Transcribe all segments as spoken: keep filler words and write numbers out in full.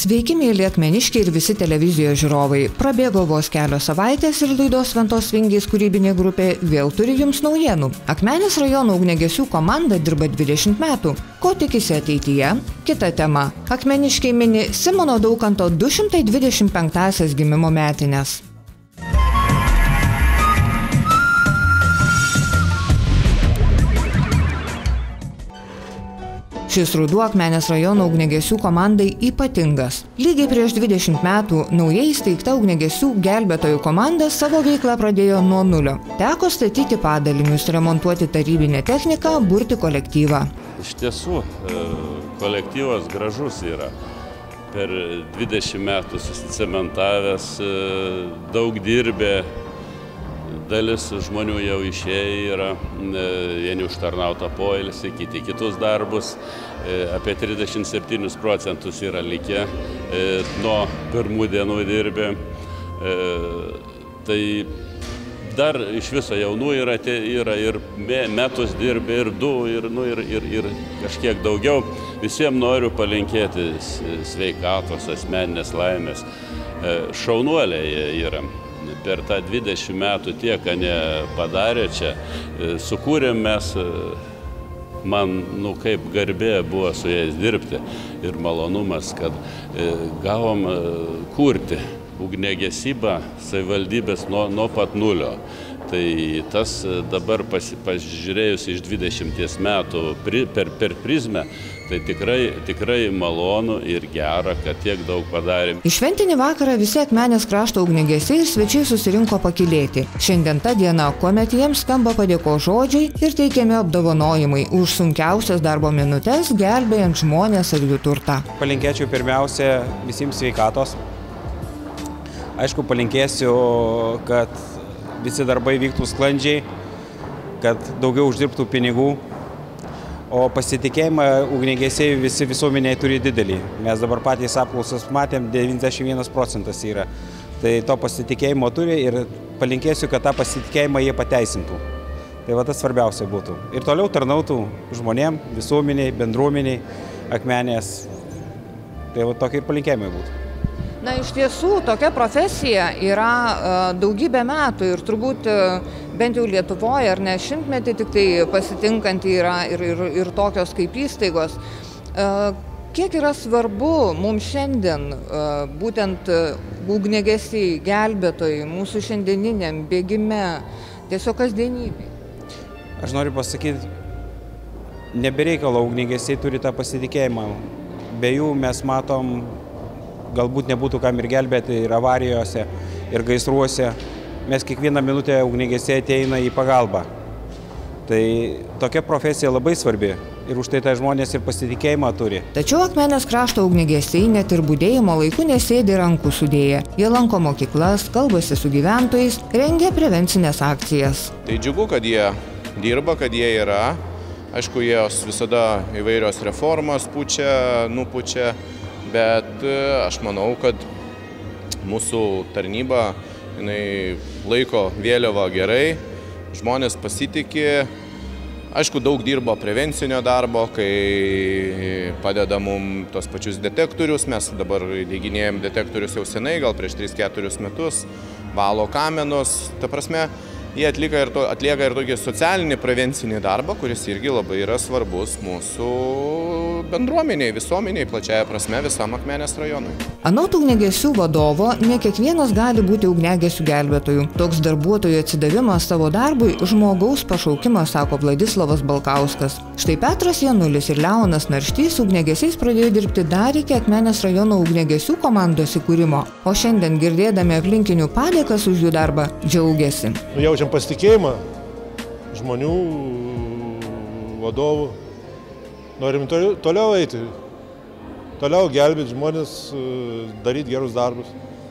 Sveiki, mėly akmeniškiai ir visi televizijos žiūrovai. Prabėgo vos kelios savaitės ir laidos Ventos vingiais kūrybinė grupė vėl turi jums naujienų. Akmenės rajono ugniagesių komanda dirba dvidešimt metų. Ko tikisi ateityje? Kita tema. Akmeniškiai mini Simono Daukanto du šimtai dvidešimt penktąsias gimimo metines. Šis ruduo Akmenės rajono ugniagesių komandai ypatingas. Lygiai prieš dvidešimt metų naujai įsteigta ugniagesių gelbėtojų komanda savo veiklą pradėjo nuo nulio. Teko statyti padalinius, remontuoti tarybinę techniką, burti kolektyvą. Iš tiesų, kolektyvas gražus yra. Per dvidešimt metų susicementavęs, daug dirbė. Dalis žmonių jau išėję yra, vieni užtarnautą poilsį, kiti kitus darbus, apie trisdešimt septynis procentus yra likę, nuo pirmų dienų dirbė. Tai dar iš viso jaunų yra, yra ir metus dirbė, ir du, ir, nu, ir, ir, ir kažkiek daugiau. Visiems noriu palinkėti sveikatos, asmeninės laimės. Šaunuoliai yra. Per tą dvidešimt metų tiek, ką nepadarė čia, sukūrėm mes, man, nu, kaip garbė buvo su jais dirbti ir malonumas, kad gavom kurti ugniagesybą savivaldybės nuo, nuo pat nulio. Tai tas dabar pasi, pasižiūrėjus iš dvidešimties metų pri, per, per prizmę, tai tikrai, tikrai malonu ir gera, kad tiek daug padarėm. Į šventinį vakarą visi Akmenės krašto ugniagesiai ir svečiai susirinko pakylėti. Šiandien ta diena, kuomet jiems skamba padėkos žodžiai ir teikiami apdovanojimai už sunkiausias darbo minutes, gelbėjant žmonės ir jų turtą. Palinkėčiau pirmiausia visiems sveikatos. Aišku, palinkėsiu, kad visi darbai vyktų sklandžiai, kad daugiau uždirbtų pinigų. O pasitikėjimą ugniagesiai visi visuomeniai turi didelį. Mes dabar patys apklausas matėm, devyniasdešimt vienas procentas yra. Tai to pasitikėjimo turi ir palinkėsiu, kad tą pasitikėjimą jie pateisintų. Tai va tas svarbiausia būtų. Ir toliau tarnautų žmonėm, visuomeniai, bendruomeniai, Akmenės. Tai va tokie palinkėjimai būtų. Na, iš tiesų, tokia profesija yra uh, daugybę metų ir turbūt uh, bent jau Lietuvoje ar ne šimtmetį tik tai pasitinkanti yra ir, ir, ir tokios kaip įstaigos. Uh, kiek yra svarbu mums šiandien uh, būtent uh, ugniagesiai, gelbėtojai, mūsų šiandieniniam bėgime, tiesiog kasdienybė? Aš noriu pasakyti, nebereikalo ugniagesiai turi tą pasitikėjimą. Be jų mes matom, galbūt nebūtų kam ir gelbėti ir avarijose, ir gaisruose. Mes kiekvieną minutę ugniagesiai ateina į pagalbą. Tai tokia profesija labai svarbi ir už tai tai žmonės ir pasitikėjimą turi. Tačiau Akmenės krašto ugniagesiai net ir budėjimo laiku nesėdi rankų sudėję. Jie lanko mokyklas, kalbasi su gyventojais, rengia prevencinės akcijas. Tai džiugu, kad jie dirba, kad jie yra. Aišku, jos visada įvairios reformos pučia, nupučia. Bet aš manau, kad mūsų tarnyba jinai laiko vėliavą gerai, žmonės pasitikė. Aišku, daug dirbo prevencinio darbo, kai padeda mums tos pačius detektorius. Mes dabar dieginėjom detektorius jau senai, gal prieš tris keturis metus, valo kamenus. Ta prasme, jie atlieka ir, to, atlieka ir tokį socialinį prevencinį darbą, kuris irgi labai yra svarbus mūsų bendruomeniai, visuomeniai, plačiaja prasme visam Akmenės rajonui. Anot ugniagesių vadovo, ne kiekvienas gali būti ugniagesių gelbėtojų. Toks darbuotojų atsidavimas savo darbui žmogaus pašaukimas, sako Vladislavas Balkauskas. Štai Petras Janulis ir Leonas Narštys ugniagesiais pradėjo dirbti dar iki Akmenės rajono ugniagesių komandos įkūrimo. O šiandien, girdėdami aplinkinių padėkas už jų darbą, džiaugiasi. Jaučiam pasitikėjimą žmonių, vadovų. Norim toliau eiti, toliau gelbėti žmonės, daryti gerus darbus.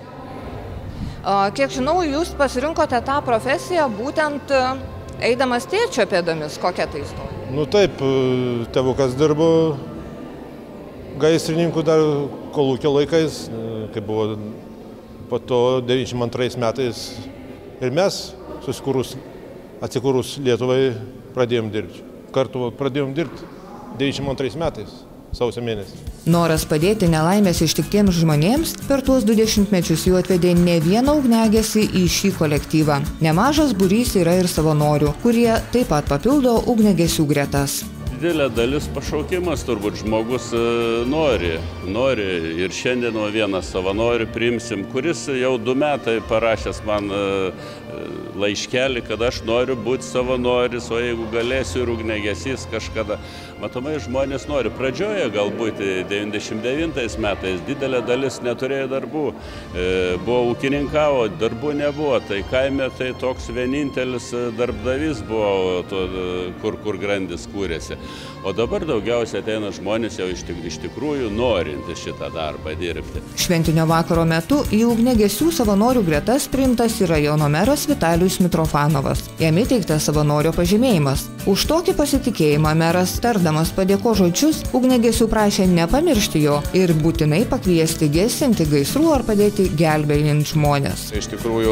Kiek žinau, jūs pasirinkote tą profesiją būtent eidamas tėčio pėdomis. Kokia tai istorija? Nu taip, tėvukas dirbo gaisrininkų dar kolūkio laikais, kai buvo po to devyniasdešimt antrais metais. Ir mes, susikūrus, atsikūrus Lietuvai, pradėjom dirbti. Kartu pradėjom dirbti. devyniasdešimt antrais metais. sausio mėnesį. Noras padėti nelaimės ištiktiems žmonėms per tuos du dešimtmečius jau atvedė ne vieną ugniagesį į šį kolektyvą. Nemažas būrys yra ir savanorių, kurie taip pat papildo ugniagesių gretas. Didelė dalis pašaukimas, turbūt žmogus nori, nori ir šiandien vieną savanorių priimsim, kuris jau du metai parašęs man laiškelį, kad aš noriu būti savanoris, o jeigu galėsiu ir ugniagesys kažkada. Matomai, žmonės nori. Pradžioje galbūt devyniasdešimt devintais metais didelė dalis neturėjo darbų, buvo ūkininkavo, darbų nebuvo, tai kaime tai toks vienintelis darbdavys buvo, to, kur, kur grandis kūrėsi. O dabar daugiausiai ateina žmonės jau iš, tik, iš tikrųjų norinti šitą darbą dirbti. Šventinio vakaro metu į ugniagesių savanorių gretas priimtas ir rajono meras Vitalijus Mitrofanovas. Jam įteiktas savanorio pažymėjimas. Už tokį pasitikėjimą meras, tardamas padėko žodžius, ugniagesių prašė nepamiršti jo ir būtinai pakviesti gesinti gaisrų ar padėti gelbėjant žmonės. Iš tikrųjų,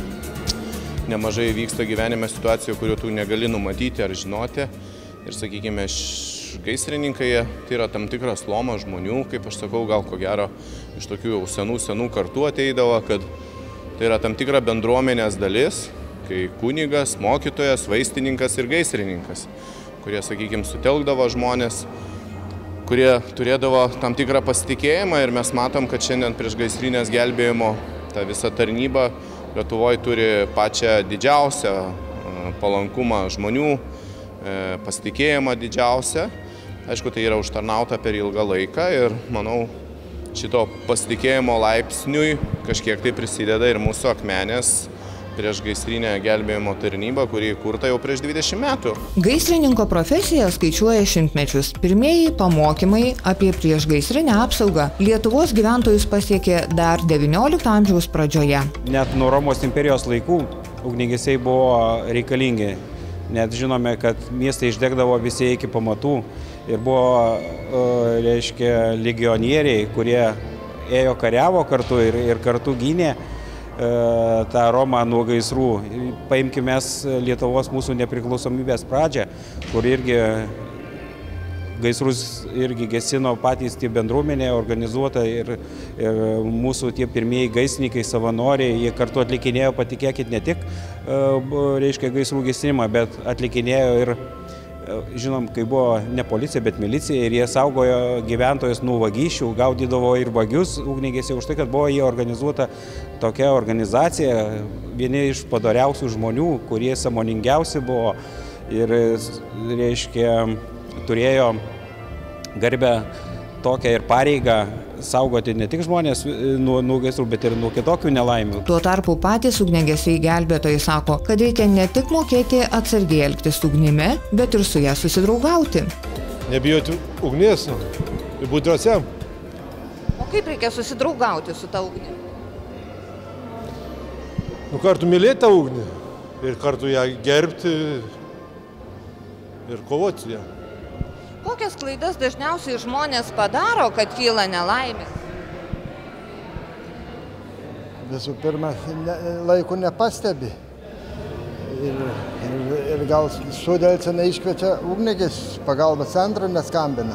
nemažai vyksta gyvenime situacijų, kurių tu negali numatyti ar žinoti. Ir, sakykime, gaisrininkai, tai yra tam tikras lomas žmonių, kaip aš sakau, gal ko gero iš tokių jau senų, senų kartų ateidavo, kad tai yra tam tikra bendruomenės dalis, kai kunigas, mokytojas, vaistininkas ir gaisrininkas, kurie, sakykime, sutelkdavo žmonės, kurie turėdavo tam tikrą pasitikėjimą ir mes matom, kad šiandien prieš gaisrinės gelbėjimo ta visa tarnyba Lietuvoje turi pačią didžiausią palankumą žmonių, pasitikėjimą didžiausią. Aišku, tai yra užtarnauta per ilgą laiką ir, manau, šito pasitikėjimo laipsniui kažkiek tai prisideda ir mūsų Akmenės priešgaisrinė gelbėjimo tarnyba, kuri įkurta jau prieš dvidešimt metų. Gaisrininko profesija skaičiuoja šimtmečius. Pirmieji pamokymai apie priešgaisrinę apsaugą Lietuvos gyventojus pasiekė dar devyniolikto amžiaus pradžioje. Net nuo Romos imperijos laikų ugniagesiai buvo reikalingi. Net žinome, kad miestai išdegdavo visi iki pamatų ir buvo, reiškia, legionieriai, kurie ėjo kariavo kartu ir, ir kartu gynė tą Romą nuo gaisrų. Paimkime Lietuvos mūsų nepriklausomybės pradžią, kur irgi gaisrus irgi gesino patys tie bendruomenė organizuota ir, ir mūsų tie pirmieji gaisrininkai, savanoriai, jie kartu atlikinėjo, patikėkit, ne tik, reiškia, gaisrų gesinimą, bet atlikinėjo ir, žinom, kai buvo ne policija, bet milicija ir jie saugojo gyventojus nuo vagysčių, gaudydavo ir vagius ugniagesiai už tai, kad buvo jie organizuota tokia organizacija, vieni iš padoriausių žmonių, kurie sąmoningiausi buvo ir, reiškia, turėjo garbę tokią ir pareigą saugoti ne tik žmonės nuo, nuo gaisrų, bet ir nuo kitokių nelaimių. Tuo tarpu patys ugniagesiai gelbėtojai sako, kad reikia ne tik mokėti atsargiai elgtis su ugnimi, bet ir su ją susidraugauti. Nebijoti ugnies, būti drąsiam. O kaip reikia susidraugauti su ta ugnimi? Nu, kartu mylėti tą ugnį ir kartu ją gerbti ir kovoti su ją. Kokias klaidas dažniausiai žmonės padaro, kad kyla nelaimė? Visų pirma, ne, laiku nepastebi. Ir, ir, ir gal sudelsia neiškviečia ugniagesius, pagalbos centrą neskambina.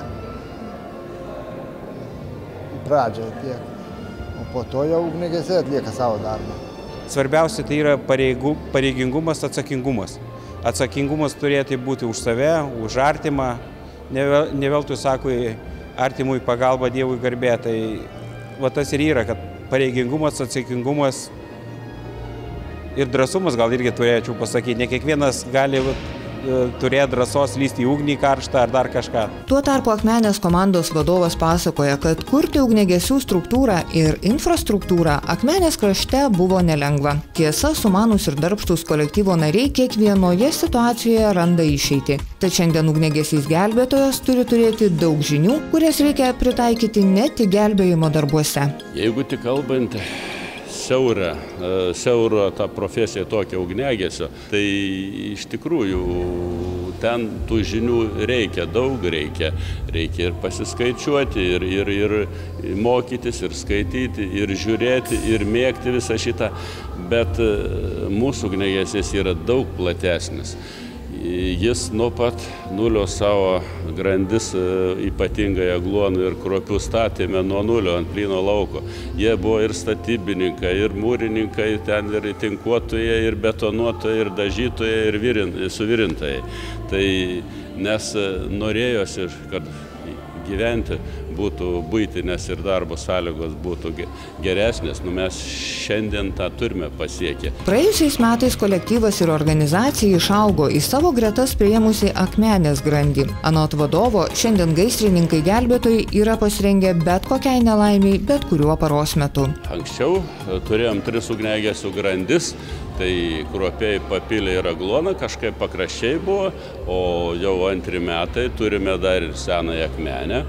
Į pradžią tiek. O po to jau ugniagesiai atlieka savo darbą. Svarbiausia tai yra pareigų, pareigingumas, atsakingumas. Atsakingumas turėtų būti už save, už artimą. Ne veltui sako, artimui pagalba, Dievui garbė. Tai va tas ir yra, kad pareigingumas, atsakingumas ir drąsumas, gal irgi turėčiau pasakyti. Ne kiekvienas gali turėti drąsos lysti į ugnį karštą ar dar kažką. Tuo tarpu Akmenės komandos vadovas pasakoja, kad kurti ugniagesių struktūrą ir infrastruktūrą Akmenės krašte buvo nelengva. Tiesa, sumanūs ir darbštūs kolektyvo nariai kiekvienoje situacijoje randa išeitį. Tad šiandien ugniagesys gelbėtojas turi turėti daug žinių, kurias reikia pritaikyti ne tik gelbėjimo darbuose. Jeigu tik kalbant siaurą, siaurą tą profesiją tokią ugniagesio, tai iš tikrųjų ten tų žinių reikia, daug reikia. Reikia ir pasiskaičiuoti, ir, ir, ir mokytis, ir skaityti, ir žiūrėti, ir mėgti visą šitą. Bet mūsų ugniagesys yra daug platesnis. Jis nuo pat nulio savo grandis, ypatingai aguonų ir kruopių statėme nuo nulio ant plyno lauko. Jie buvo ir statybininkai, ir mūrininkai, ten ir tinkuotojai, ir betonuotojai, ir dažytojai, ir virin, suvirintojai. Tai nes norėjosi, kad gyventi būtų buitinės ir darbo sąlygos būtų geresnės, nu mes šiandien tą turime pasiekę. Praėjusiais metais kolektyvas ir organizacija išaugo į savo gretas priėmusi Akmenės grandį. Anot vadovo, šiandien gaisrininkai gelbėtojai yra pasirengę bet kokiai nelaimiai, bet kuriuo paros metu. Anksčiau turėjom tris ugniagesių grandis, tai kruopiai papilė ir agloną, kažkaip pakraščiai buvo, o jau antri metai turime dar ir senąją Akmenę.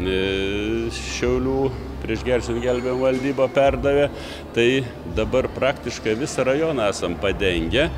Šiaulių priešgaisrinio gelbėjimo valdyba perdavė, tai dabar praktiškai visą rajoną esam padengę,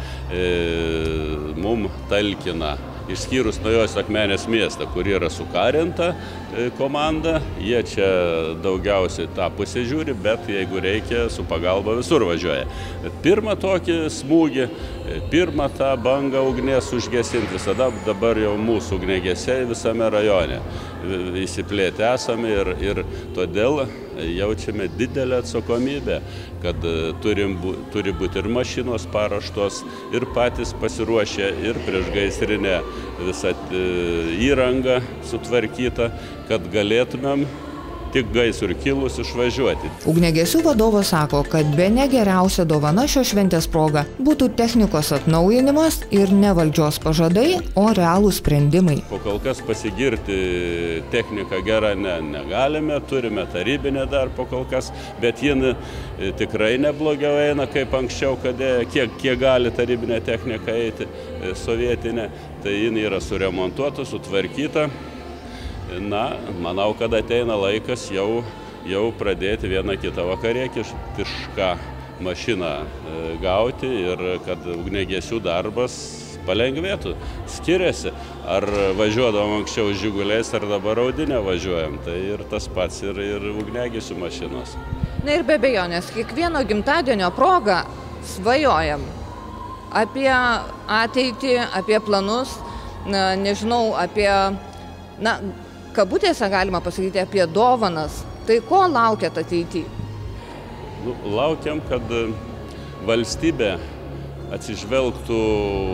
e, mum talkina, išskyrus Naujos Akmenės miestą, kur yra sukarinta komanda, jie čia daugiausiai tą pusę žiūri, bet jeigu reikia, su pagalba visur važiuoja. Pirmą tokį smūgį, pirmą tą bangą ugnies užgesinti, visada dabar jau mūsų ugniagesiai visame rajone įsiplėtę esame ir, ir todėl jaučiame didelę atsakomybę, kad turim, turi būti ir mašinos paruoštos, ir patys pasiruošę, ir priešgaisrinė visa įranga sutvarkyta, kad galėtumėm tik gaisrui kilus išvažiuoti. Ugniagesių vadovas sako, kad bene geriausia dovana šios šventės proga būtų technikos atnaujinimas ir ne valdžios pažadai, o realūs sprendimai. Po kol kas pasigirti techniką gerą ne, negalime, turime tarybinę dar po kol kas, bet jin tikrai neblogiau eina kaip anksčiau, kad kiek, kiek gali tarybinė technika eiti sovietinė, tai jin yra suremontuota, sutvarkyta. Na, manau, kad ateina laikas jau, jau pradėti vieną kitą vakarietišką mašiną gauti ir kad ugniagesių darbas palengvėtų. Skiriasi, ar važiuodavom anksčiau žiguliais, ar dabar audinę važiuojam, tai ir tas pats ir, ir ugniagesių mašinos. Na ir be abejonės, kiekvieno gimtadienio proga svajojam apie ateitį, apie planus, na, nežinau, apie, na, kabutėse galima pasakyti apie dovanas. Tai ko laukiat ateityje? Nu, laukiam, kad valstybė atsižvelgtų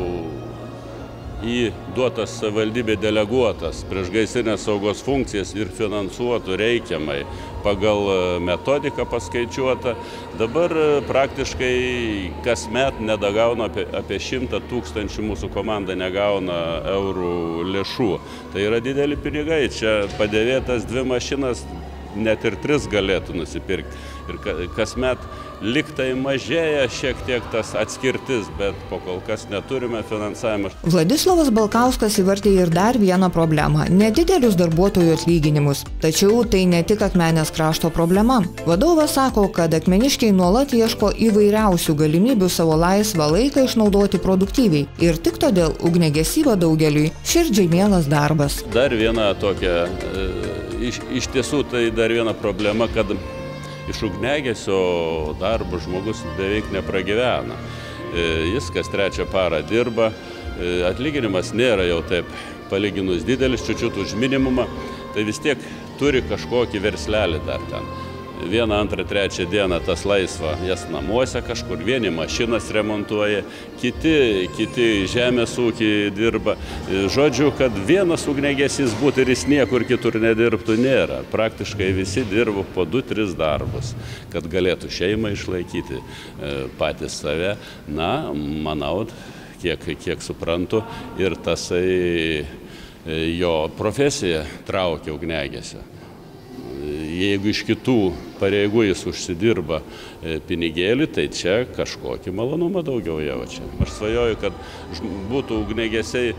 į duotas savivaldybė deleguotas priešgaisrinės saugos funkcijas ir finansuotų reikiamai pagal metodiką paskaičiuotą. Dabar praktiškai kasmet nedagauna apie, apie šimtą tūkstančių, mūsų komanda negauna eurų lėšų. Tai yra dideli pinigai, čia padėvėtas dvi mašinas, net ir tris galėtų nusipirkti. Ir kasmet liktai mažėja šiek tiek tas atskirtis, bet po kol kas neturime finansavimą. Vladislovas Balkauskas įvartė ir dar vieną problemą – nedidelius darbuotojų atlyginimus. Tačiau tai ne tik Akmenės krašto problema. Vadovas sako, kad akmeniškiai nuolat ieško įvairiausių galimybių savo laisvą laiką išnaudoti produktyviai. Ir tik todėl ugniagesyba daugeliui širdžiai mielas darbas. Dar viena tokia, iš, iš tiesų tai dar viena problema, kad iš ugniagesio darbo žmogus beveik nepragyvena. Jis kas trečią parą dirba, atlyginimas nėra jau taip palyginus didelis, čiučiut už minimumą, tai vis tiek turi kažkokį verslelį dar ten. Vieną, antrą, trečią dieną tas laisva, jas namuose kažkur, vieni mašinas remontuoja, kiti, kiti žemės ūkį dirba. Žodžiu, kad vienas ugniagesys būtų ir jis niekur kitur nedirbtų nėra. Praktiškai visi dirba po du, tris darbus, kad galėtų šeimą išlaikyti patys save. Na, manau, kiek, kiek suprantu, ir tasai jo profesija traukia ugniagesio. Jeigu iš kitų pareigų jis užsidirba pinigėlį, tai čia kažkokį malonumą daugiau jaučia. Aš svajoju, kad būtų ugniagesiai,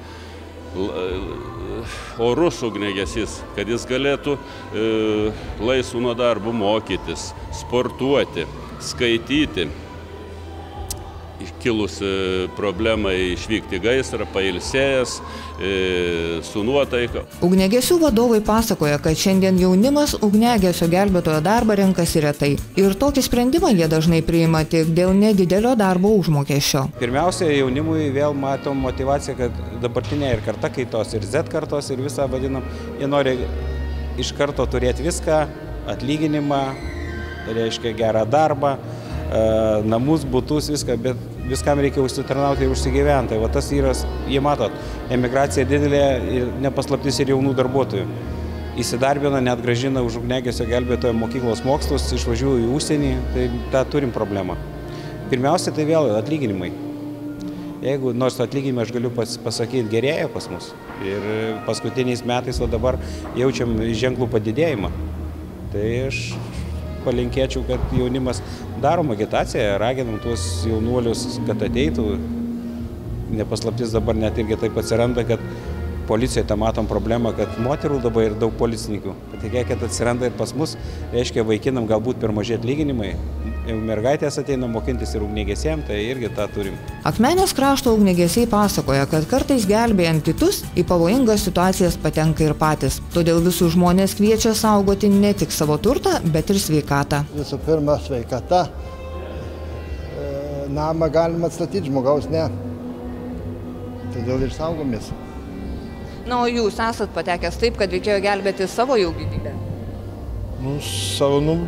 orus ugniagesys, kad jis galėtų laisvų nuo darbų mokytis, sportuoti, skaityti. kilus problemai išvykti gaisrą, pailsėjęs, su nuotaika. Ugniagesių vadovai pasakoja, kad šiandien jaunimas ugniagesio gelbėtojo darbą renkasi retai. Ir tokį sprendimą jie dažnai priima tik dėl nedidelio darbo užmokesčio. Pirmiausia, jaunimui vėl matom motivaciją, kad dabartinė ir karta kaitos, ir Z kartos, ir visą vadinam, jie nori iš karto turėti viską, atlyginimą, reiškia gerą darbą, namus, butus, viską, bet viskam reikia užsitarnauti ir užsigyventi. Va tas yra, jie matot, emigracija didelė ir nepaslaptis ir jaunų darbuotojų. Įsidarbina, net grąžina už ugniagesio gelbėtojo mokyklos mokslus, išvažiuoja į užsienį, tai tą turim problemą. Pirmiausia, tai vėl atlyginimai. Jeigu nors atlyginimai, aš galiu pas, pasakyti, gerėja pas mus. Ir paskutiniais metais, o dabar jaučiam ženklų padidėjimą. Tai aš palinkėčiau, kad jaunimas darom agitaciją, raginam tuos jaunuolius, kad ateitų. Nepaslaptis dabar net irgi taip atsiranda, kad policijoje tą matom problemą, kad moterų dabar ir daug policininkų. Patikėkit, atsiranda ir pas mus, reiškia, vaikinam galbūt per maži atlyginimai. Mergaitės ateina mokintis ir ugniagesiam, tai irgi tą turim. Akmenės krašto ugniagesiai pasakoja, kad kartais gelbėjant kitus į pavojingas situacijas patenka ir patys. Todėl visus žmonės kviečia saugoti ne tik savo turtą, bet ir sveikatą. Visų pirma, sveikata. Namą galima atstatyti, žmogaus ne. Todėl ir saugomės. Na, o jūs esat patekęs taip, kad reikėjo gelbėti savo jau gyvybę? Nu, savo, nu,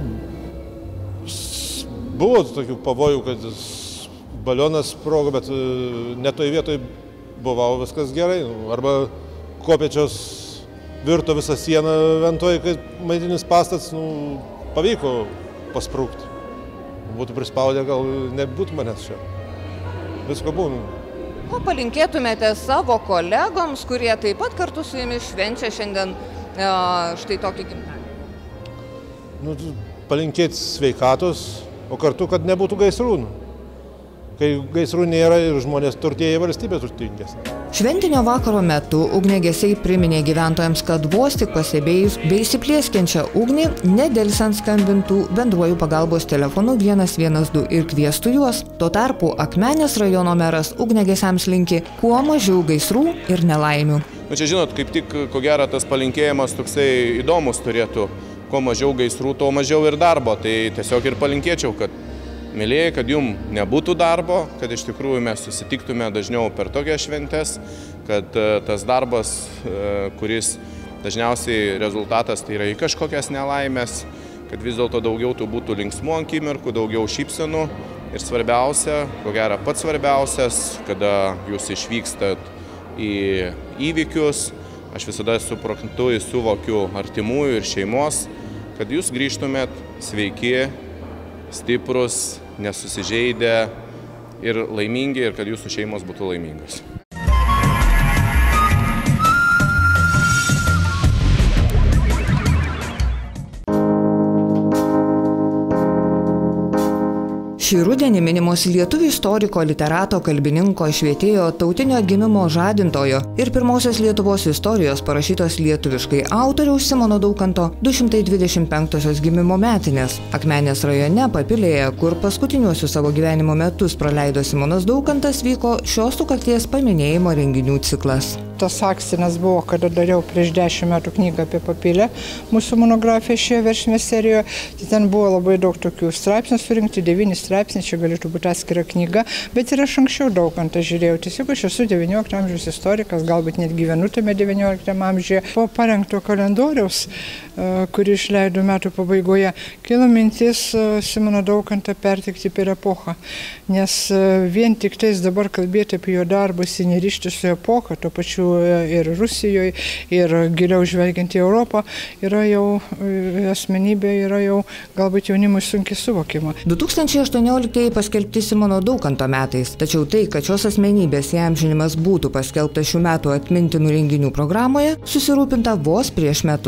buvo tokių pavojų, kad balionas sprogo, bet ne toj vietoj buvau, viskas gerai. Arba kopėčios virto visą sieną ventoj, kad maitinis pastats, nu, pavyko pasprūkti. Būtų prispaudę, gal nebūtų manęs čia. Visko būna. Ko palinkėtumėte savo kolegoms, kurie taip pat kartu su jumis švenčia šiandien e, štai tokį gimtadienį? Nu, palinkėti sveikatos, o kartu, kad nebūtų gaisrų. Kai gaisrų nėra ir žmonės turtėja, valstybė turtingesnė. Šventinio vakaro metu ugniagesiai priminė gyventojams, kad vos tik pastebėjus bei įsiplieskiančią ugnį, nedelsiant skambintų bendruoju pagalbos telefonu vienas vienas du ir kviestų juos. Tuo tarpu Akmenės rajono meras ugniagesiams linki kuo mažiau gaisrų ir nelaimių. Nu, čia žinot, kaip tik ko gero tas palinkėjimas toksai įdomus turėtų. Kuo mažiau gaisrų, tuo mažiau ir darbo. Tai tiesiog ir palinkėčiau, kad mėlyjei, kad jum nebūtų darbo, kad iš tikrųjų mes susitiktume dažniau per tokias šventes, kad tas darbas, kuris dažniausiai rezultatas tai yra į kažkokias nelaimės, kad vis dėlto daugiau tų būtų linksmų akimirkų, daugiau šypsenų ir svarbiausia, ko gero pats svarbiausias, kada jūs išvykstat į įvykius, aš visada suprantu, suvokiu artimųjų ir šeimos, kad jūs grįžtumėt sveiki, stiprus, nesusižeidę ir laimingi, ir kad jūsų šeimos būtų laimingos. Šį rudenį minimos lietuvių istoriko, literato, kalbininko, švietėjo, tautinio gimimo žadintojo ir pirmosios Lietuvos istorijos parašytos lietuviškai autoriaus Simono Daukanto du šimtai dvidešimt penktosios gimimo metinės. Akmenės rajone Papilėje, kur paskutiniuosius savo gyvenimo metus praleido Simonas Daukantas, vyko šios sukakties paminėjimo renginių ciklas. Tas akstinas buvo, kada dariau prieš dešimt metų knygą apie Papilę, mūsų monografiją šioje veršime serijoje. Tai ten buvo labai daug tokių straipsnių surinkti, devyni straipsniai, čia galėtų būti atskira knyga, bet ir aš anksčiau Daukantą žiūrėjau. Tiesiog aš esu devyniolikto amžiaus istorikas, galbūt net gyvenu tame devynioliktame amžiuje. Po parengto kalendoriaus, kurį išleidau metų pabaigoje, kilo mintis Simoną Daukantą perteikti per epochą, nes vien tik tais dabar kalbėti apie jo darbus į nerišti su epocha, tuo pačiu ir Rusijoje, ir giliau žvelgiant į Europą, yra jau asmenybė, yra jau galbūt jaunimui sunkiai suvokima. du tūkstančiai aštuonioliktieji paskelbti Simono Daukanto metais, tačiau tai, kad šios asmenybės įamžinimas būtų paskelbtas šių metų atmintinų renginių programoje, susirūpinta vos prieš metus.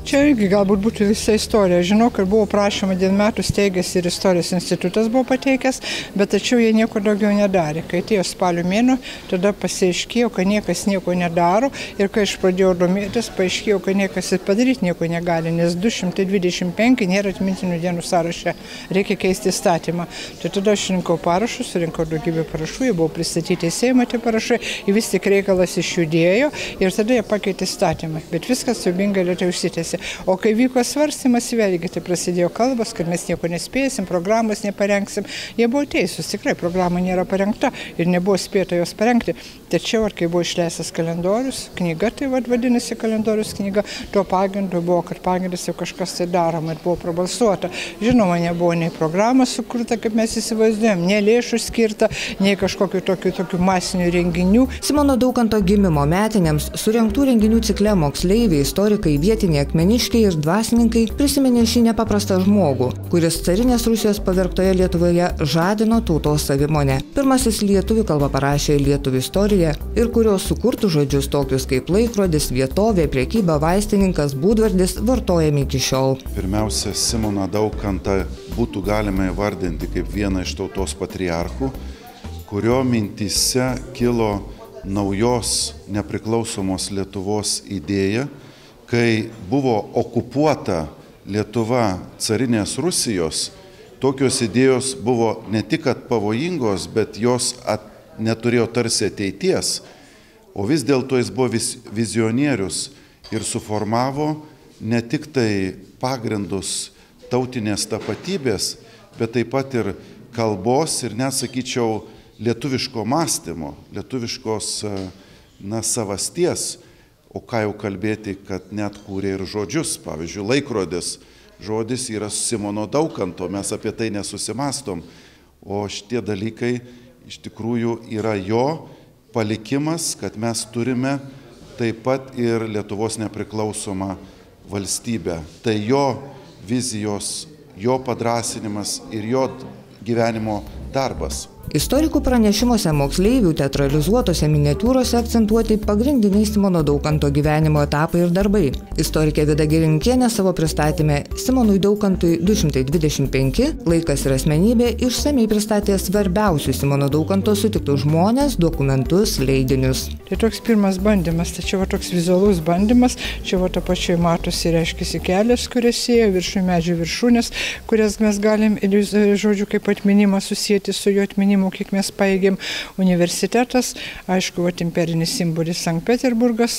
Čia irgi galbūt būtų visa istorija. Žinau, kad buvo prašoma dėl metų steigęs ir istorijos institutas buvo pateikęs, bet tačiau jie nieko daugiau nedarė. Kai atėjo spalio mėnuo, tada pasiaiškėjo, kad niekas nieko nedaro ir kai aš pradėjau domėtis, paaiškėjo, kad niekas ir padaryti nieko negali, nes du šimtai dvidešimt penki nėra atmintinių dienų sąraše. Reikia keisti įstatymą. Tai tada aš rinkau parašus, surinkau daugybę parašų, jie buvo pristatyti į Seimą tie parašai, ir vis tik reikalas išjudėjo ir tada jie pakeitė įstatymą. Bet viskas siaubingai lėtai užsitęsė. O kai vyko svarstymas, vėlgi tai prasidėjo kalbas, kad mes nieko nespėsim, programos neparengsim. Jie buvo teisūs, tikrai programa nėra parengta ir nebuvo spėta jos parengti. Tačiau, ar kai buvo išleistas kalendorius, knyga, tai vad vadinasi kalendorius knyga, tuo pagrindu buvo, kad pagrindas jau kažkas tai daroma ir buvo prabalsuota. Žinoma, nebuvo nei programa sukurta, kaip mes įsivaizduojam, nei lėšų skirta, nei kažkokių tokių, tokių masinių renginių. Simono Daukanto gimimo metinėms surengtų renginių cikle moksleiviai, istorikai, vietiniai akmeniškiai ir dvasininkai prisiminė šį nepaprastą žmogų, kuris carinės Rusijos pavergtoje Lietuvoje žadino tautos savimonę. Pirmasis lietuvių kalbą parašė lietuvių istoriją ir kurios sukurtų žodžius tokius kaip laikrodis, vietovė, prekyba, vaistininkas, būdvardis vartojami iki šiol. Pirmiausia, Simoną Daukantą būtų galima įvardinti kaip vieną iš tautos patriarchų, kurio mintyse kilo naujos nepriklausomos Lietuvos idėja, kai buvo okupuota Lietuva carinės Rusijos. Tokios idėjos buvo ne tik kad pavojingos, bet jos at, neturėjo tarsi ateities, o vis dėlto jis buvo vis, vizionierius ir suformavo ne tik tai pagrindus tautinės tapatybės, bet taip pat ir kalbos ir net, sakyčiau, lietuviško mąstymo, lietuviškos na, savasties, o ką jau kalbėti, kad net kūrė ir žodžius. Pavyzdžiui, laikrodis žodis yra Simono Daukanto, mes apie tai nesusimastom, o šitie dalykai iš tikrųjų yra jo palikimas, kad mes turime taip pat ir Lietuvos nepriklausomą valstybę. Tai jo vizijos, jo padrąsinimas ir jo gyvenimo darbas. Istorikų pranešimuose moksleivių teatralizuotose miniatiūrose akcentuoti pagrindiniai Simono Daukanto gyvenimo etapai ir darbai. Istorikė Vida Girinkienė savo pristatyme Simonui Daukantui du šimtai dvidešimt penki laikas ir asmenybė išsamiai pristatė svarbiausius Simono Daukanto sutiktus žmones, dokumentus, leidinius. Tai toks pirmas bandymas, tačiau va, toks vizualus bandymas, čia va, ta pačiai matosi, reiškiasi kelias, kuris sieja viršų medžių viršūnės, kurias mes galim, žodžiu, kaip atminimą susijęti su jo atminimu, kiek mes paėgėm. Universitetas, aišku, vat, imperinis simbolis Sankt Peterburgas,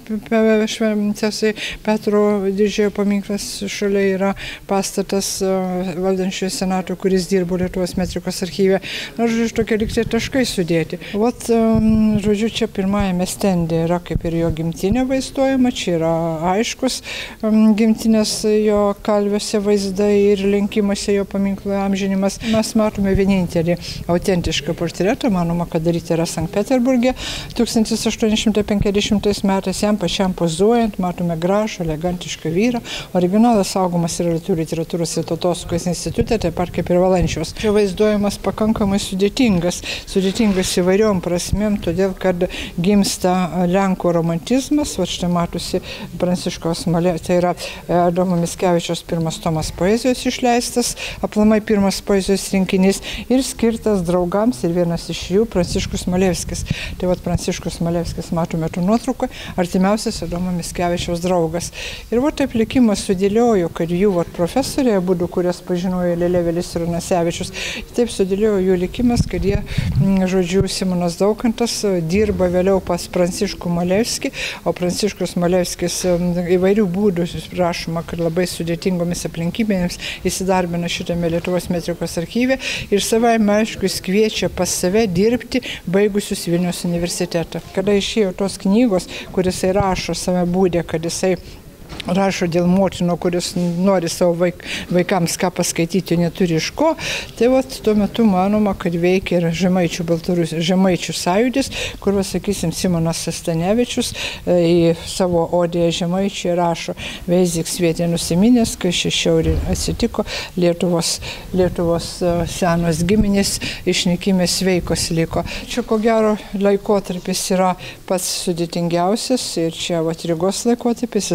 švenčiausiai Petro didžiojo paminklas, šalia yra pastatas valdančiojo senato, kuris dirbo Lietuvos metrikos archyve. Na, žodžiu, tokie liktai taškai sudėti. Vat, žodžiu, čia pirmajame stende yra kaip ir jo gimtinė vaizduojama, čia yra aiškus gimtinės jo kalviuose vaizdai ir lenkimuose jo paminklo amžinimas. Mes matome vienintelį autentišką portretą, manoma, kad daryti yra Sankt Peterburge. tūkstantis aštuoni šimtai penkiasdešimtais metais jam pačiam pozuojant, matome gražų, elegantišką vyrą. Originalas saugomas yra Lietuvių literatūros ir tautosakos institute, taip pat kaip ir Valančiaus. Čia vaizduojamas pakankamai sudėtingas, sudėtingas įvairiom prasmėm, todėl kad gimsta Lenkų romantizmas, va štai matosi Pranciškaus Malevskio, tai yra Adomo Mickevičiaus pirmas tomas poezijos išleistas, aplamai pirmas poezijos rinkinys ir skirtas draugams ir vienas iš jų Pranciškus Malevskis. Tai vat Pranciškus Malevskis matome tų nuotraukų, artimiausias Adomo Mickevičiaus draugas. Ir vat taip likimas sudėliojo, kad jų vat profesoriai, abudu, kurias pažinojo Lelevelis ir Nasevičius, taip sudėliojo jų likimas, kad jie, žodžiu, Simonas Daukantas dirba vėliau pas Pranciškų Malevskį, o Pranciškus Malevskis įvairių būdų rašoma, kad labai sudėtingomis aplinkybėmis įsidarbina šitame Lietuvos metrikos archyve ir savaime, aišku, jis kviečia pas save dirbti baigusius Vilniaus universitetą. Kada išėjo tos knygos, kuris jisai rašo save būdė, kad jisai rašo dėl motino, kuris nori savo vaik, vaikams ką paskaityti, neturi iš ko, tai vat, tuo metu manoma, kad veikia ir Žemaičių, Baltarus, Žemaičių sąjūdis, kur, va, sakysim, Simonas Stanevičius e, į savo odėje Žemaičiai rašo: Veizik svietė nusiminės, kai šešiaurį atsitiko, Lietuvos, Lietuvos senos giminės išnykime sveikos liko. Čia, ko gero, laikotarpis yra pats sudėtingiausias ir čia vat, Rygos laikotarpis, Sankt Peterburgas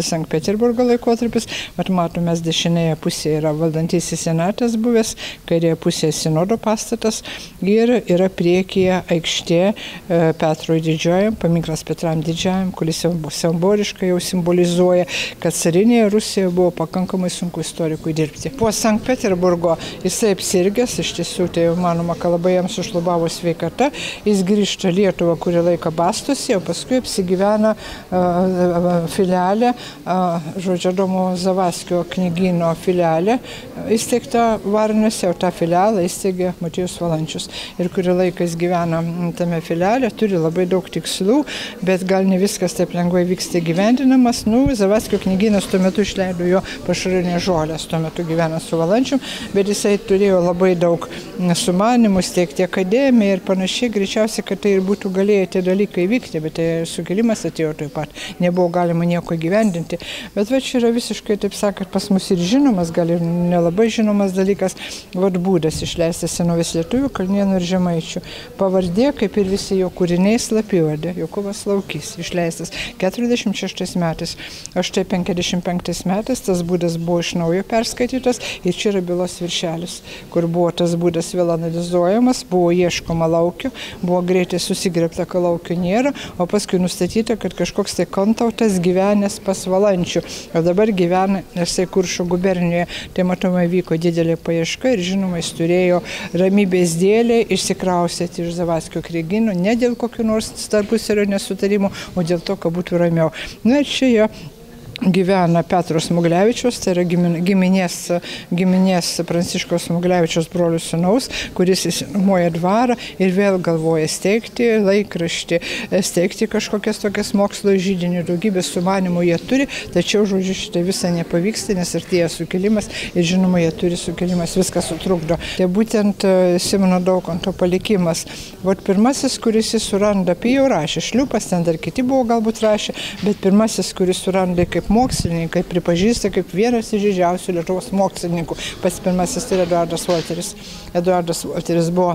Peterburgo laikotarpis. Mat matome, dešinėje pusėje yra valdantysis senatas buvęs, kairėje pusėje sinodo pastatas ir yra priekyje aikštė Petrui Didžiajam, paminklas Petram Didžiajam, kuris simboliškai jau simbolizuoja, kad carinėje Rusijoje buvo pakankamai sunku istorikui dirbti. Po Sankt Peterburgo jisai apsirgęs, iš tiesų tai jau manoma, kad labai jam sušlubavo sveikata, jis grįžta Lietuvą, kurį laiką bastosi, o paskui apsigyvena uh, filialė, uh, žodžiu, Adomo Zavadskio knygyno filialė, įsteigta Varniuose, o tą filialą įsteigė Motiejus Valančius. Ir kurį laiką jis gyvena tame filialė, turi labai daug tikslų, bet gal ne viskas taip lengvai vyksta gyvendinamas. Nu, Zavadskio knygynas tuo metu išleido jo Pašarinės žolės, tuo metu gyvena su Valančium, bet jisai turėjo labai daug sumanimų steigti akademiją ir panašiai, greičiausiai, kad tai ir būtų galėję tie dalykai vykti, bet tai sukilimas atėjo taip pat, nebuvo galima nieko gyvendinti. Bet va čia yra visiškai, taip sakant, pas mus ir žinomas, gal ir nelabai žinomas dalykas, vad būdas išleistas senovės lietuvių, kalnėnų ir žemaičių. Pavardė, kaip ir visi jo kūriniai, Slapyvardė, Jokūbas Laukys, išleistas keturiasdešimt šeštais metais. O štai penkiasdešimt penktais metais tas būdas buvo iš naujo perskaitytas ir čia yra bylos viršelis, kur buvo tas būdas vėl analizuojamas, buvo ieškoma Laukio, buvo greitai susigrėbta, kad Laukio nėra, o paskui nustatyta, kad kažkoks tai kontautas gyvenęs pas Valančių, o dabar gyvena jisai Kuršo gubernijoje. Tai matomai vyko didelė paieška ir žinoma, jis turėjo ramybės dėlei išsikraustyti iš Zavadskio knygyno, ne dėl kokių nors tarpusavio nesutarimų, o dėl to, kad būtų ramiau. Na ir čia jo gyvena Petros Smuglevičius, tai yra giminės, giminės Pranciškos Smuglevičiaus brolių sūnaus, kuris įsinuomoja dvarą ir vėl galvoja steigti laikraštį, steigti kažkokias tokias mokslo židinių, daugybės sumanimų jie turi, tačiau, žodžiu, šitai visą nepavyksta, nes artėja sukilimas ir žinoma, jie turi sukilimas, viskas sutrukdo. Tai būtent Simono Daukanto palikimas. Vot pirmasis, kuris jis suranda, apie jau rašė, Šliūpas, ten dar kiti buvo galbūt rašė, bet pirmasis, kuris suranda kaip mokslininkai, pripažįsta kaip vienas iš didžiausių Lietuvos mokslininkų. Pats pirmasis tai Eduardas Volteris. Eduardas Volteris buvo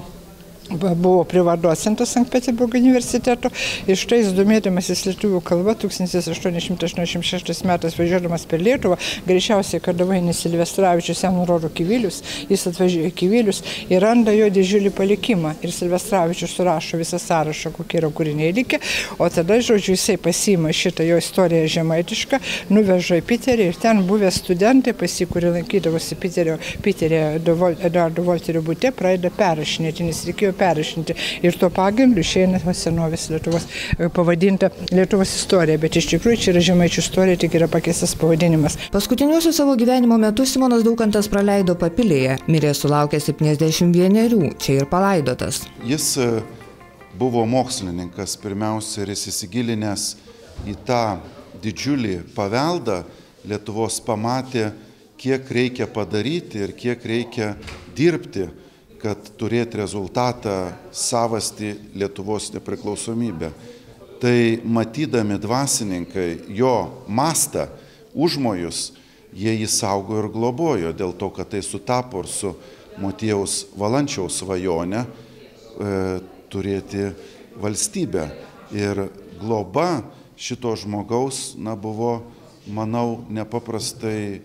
buvo privadocentas Sankt Peterburgo universiteto ir štai jis domėdamasis lietuvių kalba tūkstantis aštuoni šimtai aštuoniasdešimt šeštais metais važiuodamas per Lietuvą, greičiausiai Kadavainis Silvestravičius jam nurodo Kyvilius, jis atvažiuoja Kyvilius ir randa jo didžiulį palikimą ir Silvestravičius surašo visą sąrašą, kokie yra kūriniai likę, o tada, žodžiu, jisai pasiima šitą jo istoriją žemaitišką, nuveža į Piterį ir ten buvę studentai, pas jį, kurie lankydavosi Piterio, Piterio Eduardo Volterio bute, pradeda perrašinėti, nes reikėjo perrašinti. Ir tuo pagrindu išeina senovės Lietuvos pavadinta Lietuvos istorija, bet iš tikrųjų čia yra žemaičių istorija, tik yra pakeistas pavadinimas. Paskutiniuosius savo gyvenimo metus Simonas Daukantas praleido Papilėje, mirė sulaukęs septyniasdešimt vienerių, čia ir palaidotas. Jis buvo mokslininkas pirmiausia ir jis įsigilinęs į tą didžiulį paveldą Lietuvos, pamatė, kiek reikia padaryti ir kiek reikia dirbti, kad turėti rezultatą savastį Lietuvos nepriklausomybę. Tai matydami dvasininkai jo mastą, užmojus, jie jį saugo ir globojo, dėl to, kad tai sutapo ir su Motiejaus Valančiaus svajone e, turėti valstybę. Ir globa šito žmogaus, na, buvo, manau, nepaprastai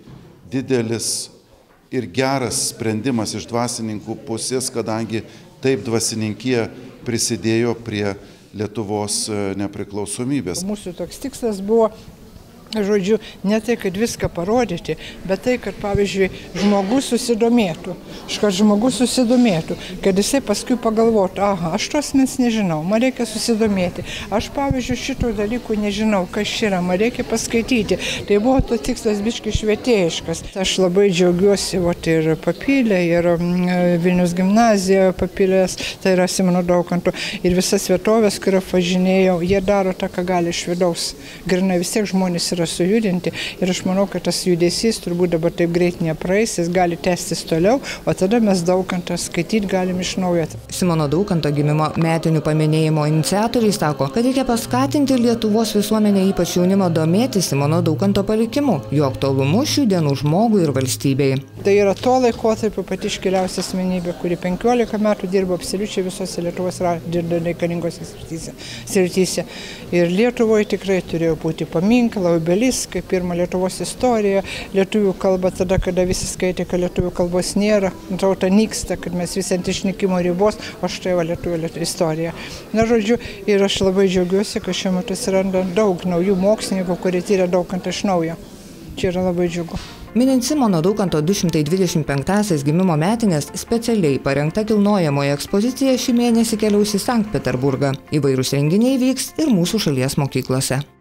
didelis ir geras sprendimas iš dvasininkų pusės, kadangi taip dvasininkija prisidėjo prie Lietuvos nepriklausomybės. Mūsų toks tikslas buvo, žodžiu, ne tai, kad viską parodyti, bet tai, kad, pavyzdžiui, žmogus susidomėtų, kad žmogus susidomėtų, kad jisai paskui pagalvotų, aha, aš tos mes nežinau, man reikia susidomėti, aš, pavyzdžiui, šitų dalykų nežinau, kas yra, man reikia paskaityti. Tai buvo to tikslas biškai švietėjiškas. Aš labai džiaugiuosi, vat, ir Papilė, ir Vilniaus gimnazija Papilės, tai yra Simono Daukanto, ir visas vietovės, kur važinėjau, jie daro tą, ką gali iš vidaus. Grinai vis tiek žmonės yra sujudinti ir aš manau, kad tas judesys turbūt dabar taip greit nepraeis, jis gali tęstis toliau, o tada mes Daukantą skaityti galim iš naujo. Simono Daukanto gimimo metinių paminėjimo iniciatoriai sako, kad reikia paskatinti Lietuvos visuomenę, ypač jaunimą, domėtis Simono Daukanto palikimu, jo aktualumu šių dienų žmogui ir valstybei. Tai yra to laikotarpio pati iškiliausia asmenybė, kuri penkiolika metų dirbo absoliučiai visose Lietuvos reikalingose srityse. Ir Lietuvoje tikrai turėjo būti paminklai, obelis, kaip pirma Lietuvos istorija, lietuvių kalba tada, kada visi skaitė, kad lietuvių kalbos nėra, tauta nyksta, kad mes visi ant išnykimo ribos, o štai va lietuvių istorija. Na, žodžiu, ir aš labai džiaugiuosi, kad šiuo metu atsiranda daug naujų mokslininkų, kurie tyria Daukantą iš naujo. Čia yra labai džiugu. Minint Simono Daukanto du šimtai dvidešimt penktąsias gimimo metines, specialiai parengta kilnojamoji ekspozicija šį mėnesį keliaus į Sankt Peterburgą. Įvairūs renginiai vyks ir mūsų šalies mokyklose.